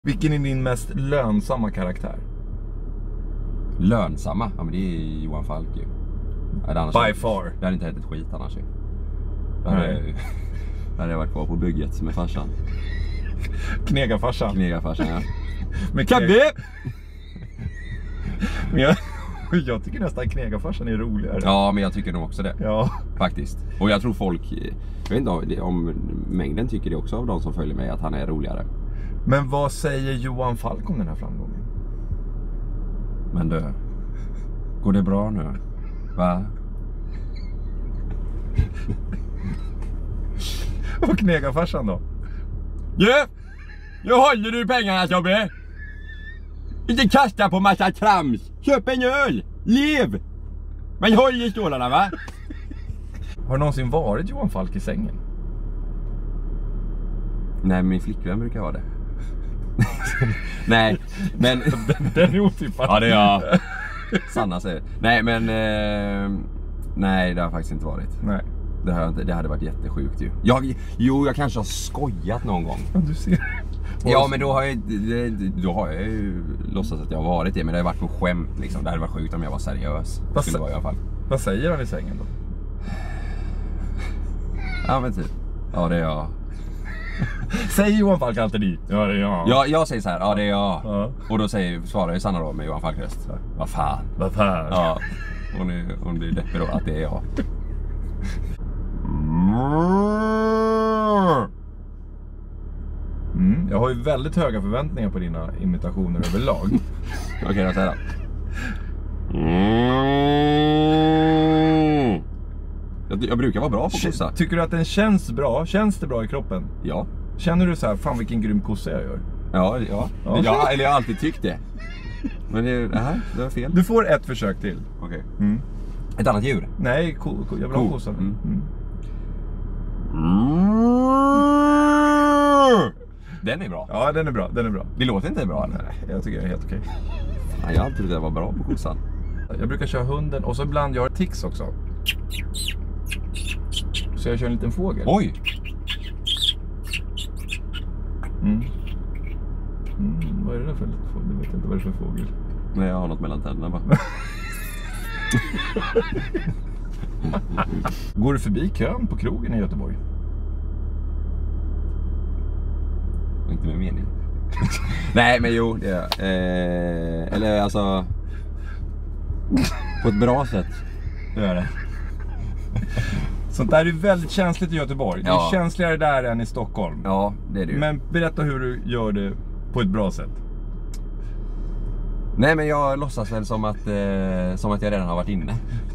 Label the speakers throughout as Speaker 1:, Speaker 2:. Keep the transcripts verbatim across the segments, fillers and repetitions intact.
Speaker 1: Vilken är din mest lönsamma karaktär?
Speaker 2: Lönsamma? Ja men det är Johan Falk ju. Ja, annars
Speaker 1: By
Speaker 2: hade,
Speaker 1: far.
Speaker 2: Det hade inte hänt ett skit annars ju. Då hade, då hade jag varit kvar på bygget med farsan.
Speaker 1: Knegarfarsan.
Speaker 2: Knegarfarsan, ja.
Speaker 1: Men kneg... men jag, jag tycker nästan knegarfarsan är roligare.
Speaker 2: Ja, men jag tycker nog också det.
Speaker 1: Ja.
Speaker 2: Faktiskt. Och jag tror folk, jag vet inte om, om mängden tycker det också av de som följer mig, att han är roligare.
Speaker 1: Men vad säger Johan Falk om den här framgången?
Speaker 2: Men du, går det bra nu? Va?
Speaker 1: Och knegarfarsan då?
Speaker 2: Ja, nu håller du pengarna, Tobbe. Inte kasta på massa trams. Köp en öl. Lev. Men håll i stålarna, va?
Speaker 1: Har du någonsin varit Johan Falk i sängen?
Speaker 2: Nej, min flickvän brukar vara det. Nej, men...
Speaker 1: den, den är otippad.
Speaker 2: Ja, det är jag. Sanna säger. Nej, men... Eh... Nej, det har faktiskt inte varit.
Speaker 1: Nej.
Speaker 2: Det, har jag inte, det hade varit jättesjukt ju. Jag, jo, jag kanske har skojat någon gång.
Speaker 1: Ja, du ser.
Speaker 2: Ja, men då har jag, då har jag ju låtsats att jag har varit det. Men det har varit på skämt liksom. Det hade varit sjukt om jag var seriös.
Speaker 1: Vad,
Speaker 2: skulle vara i alla fall.
Speaker 1: Vad säger han i sängen då?
Speaker 2: Ja, men typ. Ja, det är jag.
Speaker 1: Säger Johan Falk alltid dit? Ja, det är jag.
Speaker 2: Ja, jag säger så här. Ja, det är jag.
Speaker 1: Ja.
Speaker 2: Och då säger, svarar ju Sanna då med Johan Falk-röst. Vad fan.
Speaker 1: Vad fan.
Speaker 2: Ja. Hon, är, hon blir deppig då att det är jag.
Speaker 1: Mm, jag har ju väldigt höga förväntningar på dina imitationer överlag.
Speaker 2: Okej, okay, då säger jag. jag. Jag brukar vara bra på kossa.
Speaker 1: Tycker du att den känns bra? Känns det bra i kroppen?
Speaker 2: Ja.
Speaker 1: Känner du så här, fan vilken grym kossa jag gör?
Speaker 2: Ja, ja. ja. ja eller jag har alltid tyckt det. Men det, det här, det var fel.
Speaker 1: Du får ett försök till.
Speaker 2: Okej. Okay.
Speaker 1: Mm.
Speaker 2: Ett annat djur?
Speaker 1: Nej, ko, ko, jag vill ha kossan.
Speaker 2: Mm.
Speaker 1: Mm.
Speaker 2: Mm. Den är bra.
Speaker 1: Ja, den är bra, den är bra.
Speaker 2: Det låter inte bra, eller?
Speaker 1: Nej, jag tycker det är helt okej.
Speaker 2: Nej, jag trodde det var bra på kossan.
Speaker 1: Jag brukar köra hunden och så ibland jag har tics också. Så jag kör en liten fågel.
Speaker 2: Oj!
Speaker 1: Mm. Mm, vad är det där för liten fågel? Jag vet inte vad det är för fågel.
Speaker 2: Nej, jag har något mellan tänderna bara.
Speaker 1: Går du förbi kön på krogen i Göteborg?
Speaker 2: Inte med mening. Nej, men jo, det är eh, eller alltså på ett bra sätt.
Speaker 1: Det är det. Sånt där är väldigt känsligt i Göteborg.
Speaker 2: Ja.
Speaker 1: Det är känsligare där än i Stockholm.
Speaker 2: Ja, det är det ju.
Speaker 1: Men berätta hur du gör det på ett bra sätt.
Speaker 2: Nej, men jag låtsas väl som att eh, som att jag redan har varit inne.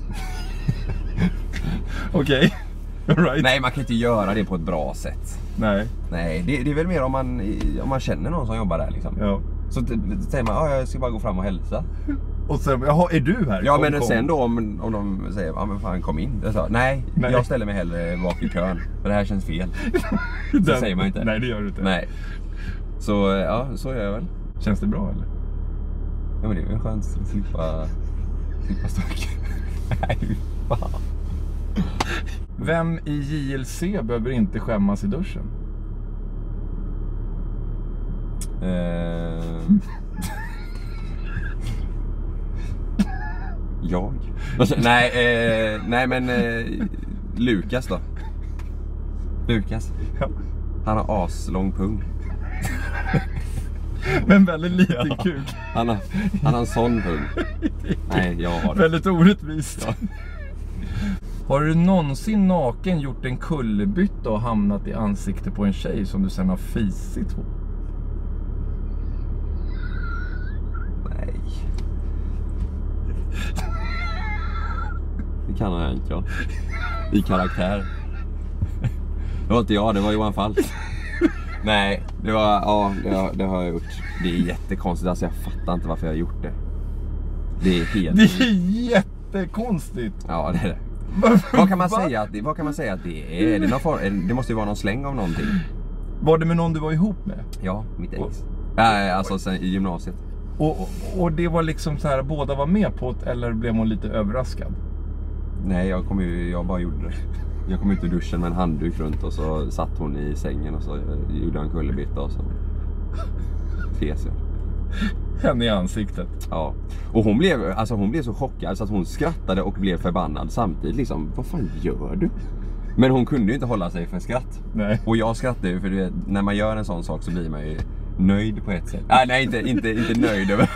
Speaker 1: Okej. Okay. Right.
Speaker 2: Nej, man kan inte göra det på ett bra sätt.
Speaker 1: Nej.
Speaker 2: Nej, det, det är väl mer om man, om man känner någon som jobbar där liksom.
Speaker 1: Ja.
Speaker 2: Så säger man, ja, jag ska bara gå fram och hälsa.
Speaker 1: Och sen, jaha, är du här?
Speaker 2: Ja,
Speaker 1: kom,
Speaker 2: men
Speaker 1: kom.
Speaker 2: sen då om, om de säger, ja men fan kom in. Jag sa, nej, nej, jag ställer mig hellre bak i kön. För det här känns fel. Så
Speaker 1: Den,
Speaker 2: säger man inte.
Speaker 1: Nej, det gör du inte.
Speaker 2: Nej. Så, ja, så gör jag väl.
Speaker 1: Känns det bra eller?
Speaker 2: Ja, men det är väl skönt att slippa, slippa stök. Nej, fan.
Speaker 1: Vem i J L C behöver inte skämmas i duschen?
Speaker 2: Eh... jag? nej, eh, nej men eh, Lukas då. Lukas.
Speaker 1: Ja.
Speaker 2: Han har aslång pung.
Speaker 1: Men väldigt liten ja. Kuk.
Speaker 2: Han har, han har en sån pung. Nej, jag har det.
Speaker 1: Väldigt orättvist.
Speaker 2: Ja.
Speaker 1: Har du någonsin naken gjort en kullerbytta och hamnat i ansikte på en tjej som du sen har fisit på?
Speaker 2: Nej. Det kan jag inte, ja. I karaktär. Det var inte jag, det var Johan Falk. Nej, det var, ja, det har, det har jag gjort. Det är jättekonstigt, alltså jag fattar inte varför jag har gjort det. Det är helt...
Speaker 1: Det är jättekonstigt.
Speaker 2: Ja, det är det. Vad kan man säga att det, vad kan man säga att det är? Är det, någon form, det måste ju vara någon släng av någonting.
Speaker 1: Var det med någon du var ihop med?
Speaker 2: Ja, mitt ex. Nej, alltså sen i gymnasiet.
Speaker 1: Och, och, och det var liksom så här, båda var med på det, eller blev hon lite överraskad?
Speaker 2: Nej, jag kom ju, jag bara gjorde det. Jag kom ut ur duschen med en handduk runt och så satt hon i sängen och så gjorde jag en kullerbytta och så tes, ja.
Speaker 1: Henne i ansiktet.
Speaker 2: Ja. Och hon blev, alltså hon blev så chockad så att hon skrattade och blev förbannad samtidigt. Liksom, vad fan gör du? Men hon kunde ju inte hålla sig för skratt.
Speaker 1: Nej.
Speaker 2: Och jag skrattade ju, för du vet, när man gör en sån sak så blir man ju nöjd på ett sätt. Ah, nej, inte, inte, inte nöjd över...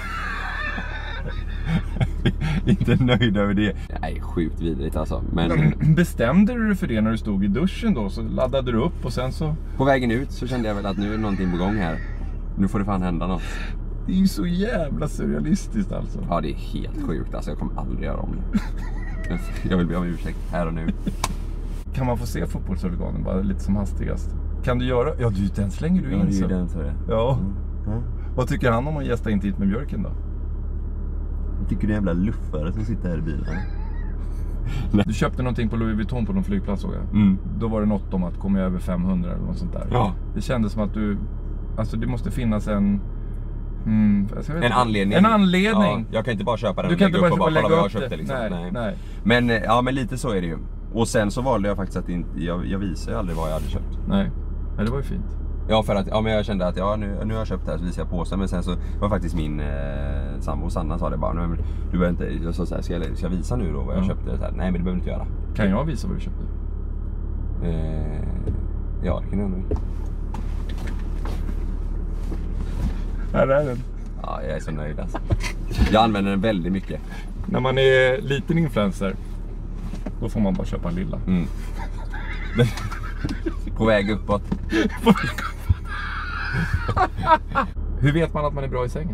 Speaker 2: inte nöjd över det. Nej, sjukt vidrigt alltså. Men...
Speaker 1: Bestämde du dig för det när du stod i duschen då? Så laddade du upp och sen så...
Speaker 2: På vägen ut så kände jag väl att nu är någonting på gång här. Nu får det fan hända något.
Speaker 1: Det är ju så jävla surrealistiskt alltså.
Speaker 2: Ja, det är helt sjukt alltså. Jag kommer aldrig göra om det. Jag vill be om ursäkt här och nu.
Speaker 1: Kan man få se fotbollshuliganen bara lite som hastigast? Kan du göra? Ja, du, den slänger du in.
Speaker 2: Ja, det är
Speaker 1: så.
Speaker 2: den så det.
Speaker 1: Ja.
Speaker 2: Mm. Mm.
Speaker 1: Vad tycker han om att gästa in hit med Björken då?
Speaker 2: Jag tycker det är en jävla luffare som sitter här i bilen.
Speaker 1: Du köpte någonting på Louis Vuitton på någon flygplats, såg jag.
Speaker 2: Mm.
Speaker 1: Då var det något om att komma över femhundra eller något sånt där.
Speaker 2: Ja.
Speaker 1: Det kändes som att du... Alltså det måste finnas en... Mm, jag vet
Speaker 2: en anledning.
Speaker 1: En anledning.
Speaker 2: Ja, jag kan inte bara köpa den
Speaker 1: du
Speaker 2: och
Speaker 1: kan
Speaker 2: lägga
Speaker 1: inte
Speaker 2: upp
Speaker 1: bara
Speaker 2: och bara
Speaker 1: lägga
Speaker 2: kolla vad
Speaker 1: upp
Speaker 2: jag köpte
Speaker 1: det.
Speaker 2: liksom.
Speaker 1: Nej,
Speaker 2: Nej.
Speaker 1: nej.
Speaker 2: Men ja, men lite så är det ju. Och sen så valde jag faktiskt att inte, jag, jag visade aldrig vad jag hade köpt.
Speaker 1: Nej, nej, det var ju fint.
Speaker 2: Ja, för att ja, men jag kände att ja, nu, nu har jag köpt det här så visar jag på sig. Men sen så var faktiskt min eh, sambo Sanna sa det bara, nej, men du behöver inte, jag sa så här, ska jag, ska jag visa nu då vad jag
Speaker 1: ja.
Speaker 2: köpte? Så här, nej, men det behöver du inte göra.
Speaker 1: Kan jag visa vad du köpte?
Speaker 2: Eh, ja, det kan jag nog.
Speaker 1: Här är den.
Speaker 2: Ja, jag är så nöjd alltså. Jag använder den väldigt mycket.
Speaker 1: När man är liten influencer, då får man bara köpa en lilla.
Speaker 2: Mm. På väg uppåt.
Speaker 1: Hur vet man att man är bra i sängen?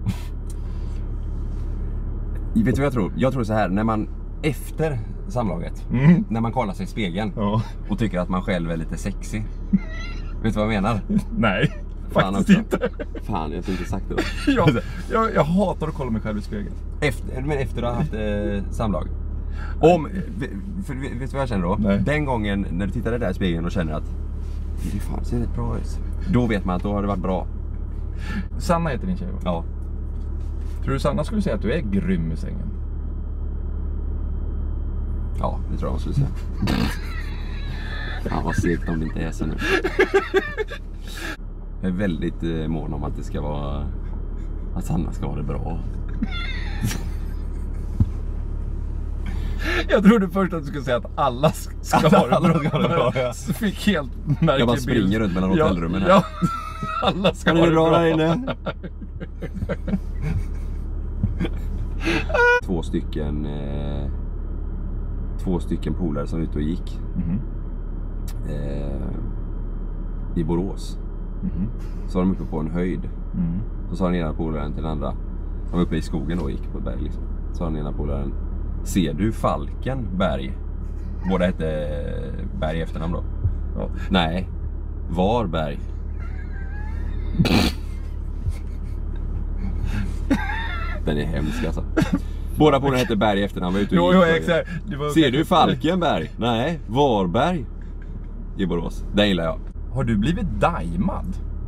Speaker 2: Vet du vad jag tror? Jag tror så här, när man efter samlaget,
Speaker 1: Mm.
Speaker 2: när man kollar sig i spegeln
Speaker 1: Ja.
Speaker 2: och tycker att man själv är lite sexy. Vet du vad jag menar?
Speaker 1: Nej,
Speaker 2: Fan
Speaker 1: faktiskt
Speaker 2: också.
Speaker 1: inte.
Speaker 2: Fan, jag tänkte sagt det då.
Speaker 1: jag, jag, jag hatar att kolla mig själv i spegeln.
Speaker 2: Efter, men efter att ha haft eh, samlag. Om, för, vet du vad jag känner då?
Speaker 1: Nej.
Speaker 2: Den gången när du tittar där i spegeln och känner att det fan ser rätt bra ut. Då vet man att då har det varit bra.
Speaker 1: Sanna heter din tjej, va?
Speaker 2: Ja.
Speaker 1: Tror du Sanna skulle säga att du är grym i sängen?
Speaker 2: Ja, det tror jag hon skulle säga. Fan vad segt om det inte är så nu. Jag är väldigt eh, mån om att det ska vara, att Sanna ska ha det bra.
Speaker 1: Jag trodde först att du skulle säga att alla ska ha det bra.
Speaker 2: Alla ska ha det bra, ja.
Speaker 1: Så fick helt märklig
Speaker 2: Jag bara
Speaker 1: bild.
Speaker 2: springer runt mellan hotellrummen här.
Speaker 1: Ja, alla ska
Speaker 2: Kan
Speaker 1: ha
Speaker 2: det
Speaker 1: det
Speaker 2: bra
Speaker 1: bra
Speaker 2: där inne? Två stycken eh, Två stycken polare som var ute och gick
Speaker 1: Mhm.
Speaker 2: eh, i Borås.
Speaker 1: Mhm.
Speaker 2: Så var de uppe på en höjd.
Speaker 1: Mm.
Speaker 2: Så sa den ena polaren till den andra, de var uppe i skogen då och gick på ett berg liksom. Så sa den ena polaren, ser du Falkenberg? Båda hette Berg i efternamn då.
Speaker 1: Ja.
Speaker 2: Nej, Varberg. Den är hemsk alltså. Båda polarna hette Berg i efternamn, var ute och
Speaker 1: Jo,
Speaker 2: gick
Speaker 1: jo,
Speaker 2: på-
Speaker 1: exakt. Det var-
Speaker 2: Ser du Falkenberg? Nej, Varberg i Borås. Den gillar jag.
Speaker 1: Har du blivit daimad?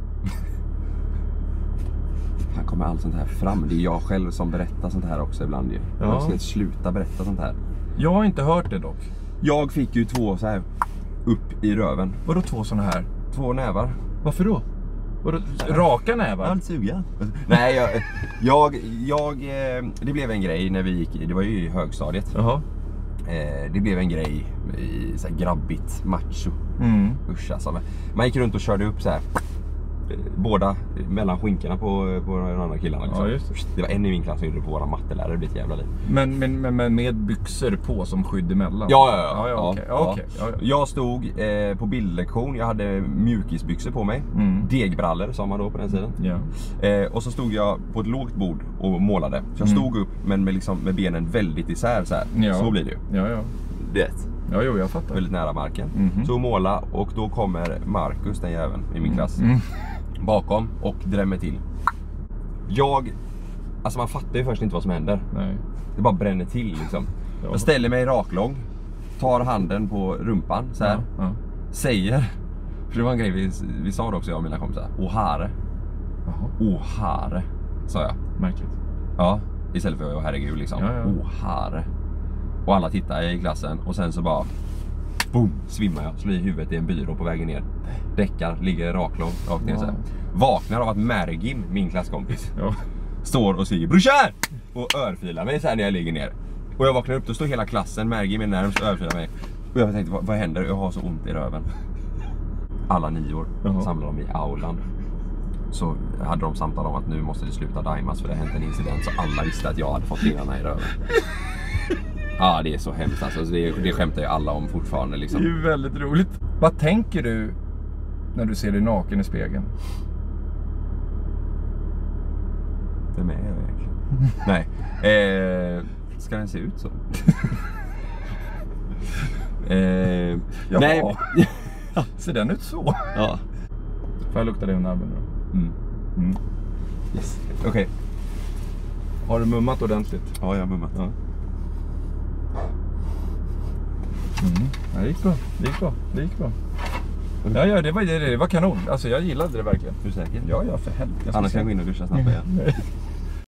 Speaker 2: Här kommer allt sånt här fram. Det är jag själv som berättar sånt här också ibland ju.
Speaker 1: Ja.
Speaker 2: Jag ska sluta berätta sånt här.
Speaker 1: Jag har inte hört det dock.
Speaker 2: Jag fick ju två så här upp i röven.
Speaker 1: Vadå två såna här?
Speaker 2: Två nävar.
Speaker 1: Varför då? Vadå, raka nävar?
Speaker 2: Allt suga. Nej, jag, jag, jag, eh, det blev en grej när vi gick i, det var ju i högstadiet.
Speaker 1: Jaha.
Speaker 2: Eh, det blev en grej i så här grabbigt, macho.
Speaker 1: Mm.
Speaker 2: Usch alltså. Men man gick runt och körde upp så här. eh, Båda mellan skinkorna på, på de andra killarna liksom.
Speaker 1: Ja, just det.
Speaker 2: Det var en i min klass som gjorde det på våra mattelärare, det blev ett jävla liv.
Speaker 1: Men, men, men, men med byxor på som skydd emellan?
Speaker 2: Ja, ja, ja.
Speaker 1: ja, ja, okej,
Speaker 2: ja.
Speaker 1: okej, ja, ja.
Speaker 2: Jag stod eh, på bildlektion, jag hade mjukisbyxor på mig.
Speaker 1: Mm.
Speaker 2: Degbrallor sa man då på den tiden.
Speaker 1: Ja.
Speaker 2: Eh, och så stod jag på ett lågt bord och målade. Så jag
Speaker 1: Mm.
Speaker 2: stod upp men med, liksom, med benen väldigt isär så här.
Speaker 1: Ja.
Speaker 2: Så blir det ju.
Speaker 1: Ja, ja.
Speaker 2: Det.
Speaker 1: Ja, jo, jag fattar.
Speaker 2: Väldigt nära marken.
Speaker 1: Mhm.
Speaker 2: Så måla och då kommer Marcus, den jäveln i min klass,
Speaker 1: Mm.
Speaker 2: bakom och drämmer till. Jag, alltså man fattar ju först inte vad som händer.
Speaker 1: Nej.
Speaker 2: Det bara bränner till liksom.
Speaker 1: Ja.
Speaker 2: Jag ställer mig raklång, tar handen på rumpan så här,
Speaker 1: Ja, ja.
Speaker 2: säger, för det var en grej vi, vi sa det också jag och mina kompisar, ohare,
Speaker 1: Jaha,
Speaker 2: ohare, sa jag.
Speaker 1: märkligt.
Speaker 2: Ja, istället för herregud liksom,
Speaker 1: Ja, ja.
Speaker 2: ohare. Och alla tittar i klassen och sen så bara boom, svimmar jag. Slår i huvudet i en byrå på vägen ner. Däckar, ligger raklång, rakt ner så här. Vaknar av att Mergim, min klasskompis,
Speaker 1: Ja.
Speaker 2: står och säger brorsan! Och örfilar mig så här när jag ligger ner. Och jag vaknar upp, då står hela klassen, Mergim är närmast och örfilar mig. Och jag tänkte, vad, vad händer? Jag har så ont i röven. Alla nior
Speaker 1: Jaha.
Speaker 2: samlade de i aulan. Så hade de samtal om att nu måste det sluta daimas för det har hänt en incident. Så alla visste att jag hade fått fingrarna i röven. Ja, det är så hemskt alltså. Det, det skämtar ju alla om fortfarande liksom.
Speaker 1: Det är ju väldigt roligt. Vad tänker du när du ser dig naken i spegeln?
Speaker 2: Vem är jag egentligen? Nej. Eh, ska den se ut så? eh,
Speaker 1: Jaha.
Speaker 2: nej.
Speaker 1: Ser den ut så?
Speaker 2: Ja.
Speaker 1: Får jag lukta dig under armen då?
Speaker 2: Mm.
Speaker 1: Mm.
Speaker 2: Yes. Okej. Okay.
Speaker 1: Har du mummat ordentligt?
Speaker 2: Ja, jag har mummat.
Speaker 1: Ja. Mm. Ja, det gick bra. Det gick bra. Det gick bra. Ja, ja, det var, det, det var kanon. Alltså jag gillade det verkligen.
Speaker 2: Är du säker?
Speaker 1: Ja, ja, för helvete.
Speaker 2: Annars kan jag gå in och duscha snabbt igen.
Speaker 1: Nej.